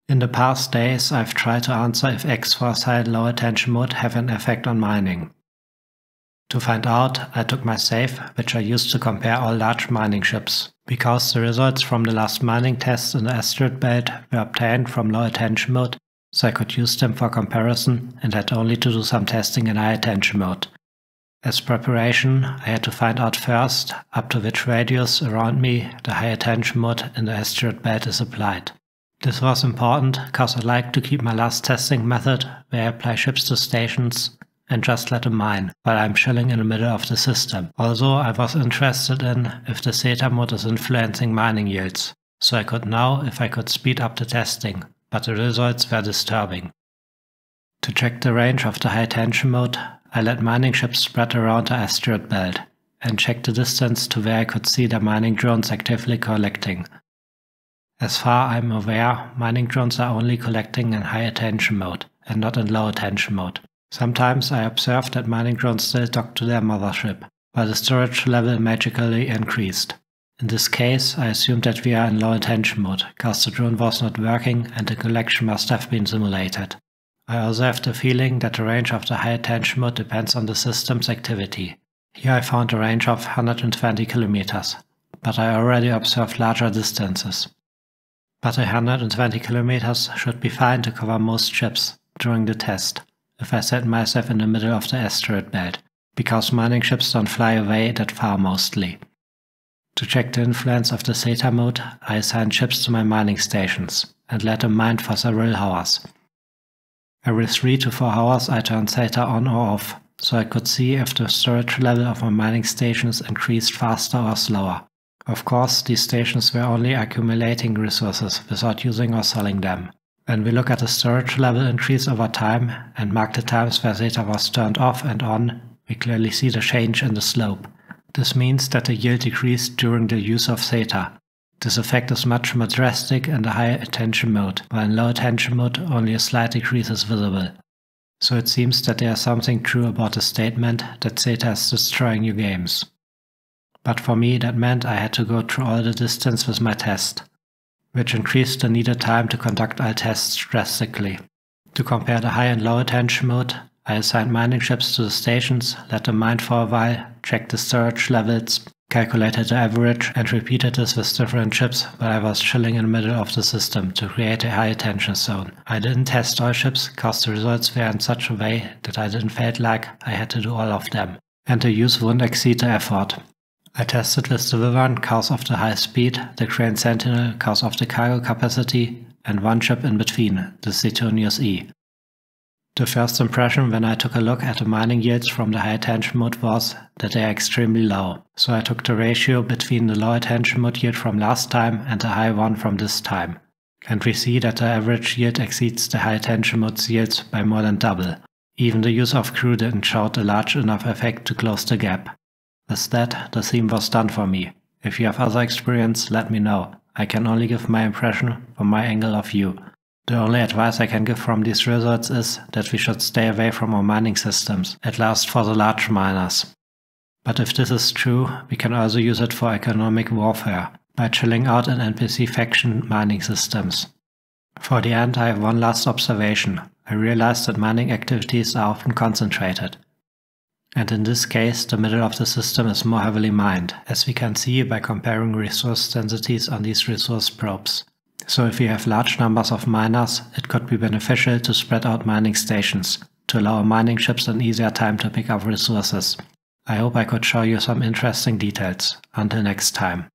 In the past days, I've tried to answer if X-Foresight low attention mode have an effect on mining. To find out, I took my safe, which I used to compare all large mining ships, because the results from the last mining tests in the asteroid belt were obtained from low attention mode, so I could use them for comparison and had only to do some testing in high attention mode. As preparation, I had to find out first up to which radius around me the high attention mode in the asteroid belt is applied. This was important because I like to keep my last testing method where I apply ships to stations and just let them mine while I'm chilling in the middle of the system. Also, I was interested in if the SETA mode is influencing mining yields, so I could know if I could speed up the testing, but the results were disturbing. To check the range of the high attention mode, I let mining ships spread around the asteroid belt and checked the distance to where I could see the mining drones actively collecting. As far I'm aware, mining drones are only collecting in high attention mode and not in low attention mode. Sometimes I observed that mining drones still docked to their mothership, while the storage level magically increased. In this case, I assumed that we are in low attention mode, because the drone was not working and the collection must have been simulated. I also have the feeling that the range of the high attention mode depends on the system's activity. Here I found a range of 120 kilometers, but I already observed larger distances. But 120 kilometers should be fine to cover most ships during the test, if I set myself in the middle of the asteroid belt, because mining ships don't fly away that far mostly. To check the influence of the SETA mode, I assigned ships to my mining stations and let them mine for several hours. Every 3 to 4 hours I turned SETA on or off, so I could see if the storage level of my mining stations increased faster or slower. Of course, these stations were only accumulating resources without using or selling them. When we look at the storage level increase over time and mark the times where SETA was turned off and on, we clearly see the change in the slope. This means that the yield decreased during the use of SETA. This effect is much more drastic in the high attention mode, while in low attention mode only a slight decrease is visible. So it seems that there is something true about the statement that SETA is destroying your games. But for me that meant I had to go through all the distance with my test, which increased the needed time to conduct all tests drastically. To compare the high and low attention mode, I assigned mining ships to the stations, let them mine for a while, checked the storage levels, calculated the average and repeated this with different ships while I was chilling in the middle of the system to create a high attention zone. I didn't test all ships because the results were in such a way that I didn't feel like I had to do all of them, and the use wouldn't exceed the effort. I tested with the Wyvern cause of the high speed, the Crane Sentinel cause of the cargo capacity, and one ship in between, the Suetonius E. The first impression when I took a look at the mining yields from the high attention mode was that they are extremely low, so I took the ratio between the low attention mode yield from last time and the high one from this time. And we see that the average yield exceeds the high attention mode's yields by more than double. Even the use of crew didn't show a large enough effect to close the gap. With that, the theme was done for me. If you have other experience, let me know. I can only give my impression from my angle of view. The only advice I can give from these results is that we should stay away from our mining systems, at last for the large miners. But if this is true, we can also use it for economic warfare, by chilling out in NPC faction mining systems. For the end, I have one last observation. I realized that mining activities are often concentrated. And in this case, the middle of the system is more heavily mined, as we can see by comparing resource densities on these resource probes. So if we have large numbers of miners, it could be beneficial to spread out mining stations, to allow mining ships an easier time to pick up resources. I hope I could show you some interesting details. Until next time.